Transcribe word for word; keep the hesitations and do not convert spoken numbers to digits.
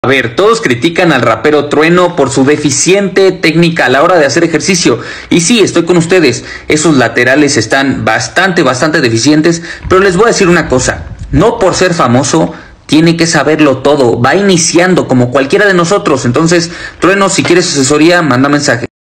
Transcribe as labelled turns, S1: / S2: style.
S1: A ver, todos critican al rapero Trueno por su deficiente técnica a la hora de hacer ejercicio. Y sí, estoy con ustedes, esos laterales están bastante, bastante deficientes, pero les voy a decir una cosa, no por ser famoso tiene que saberlo todo, va iniciando como cualquiera de nosotros. Entonces, Trueno, si quieres asesoría, manda mensaje.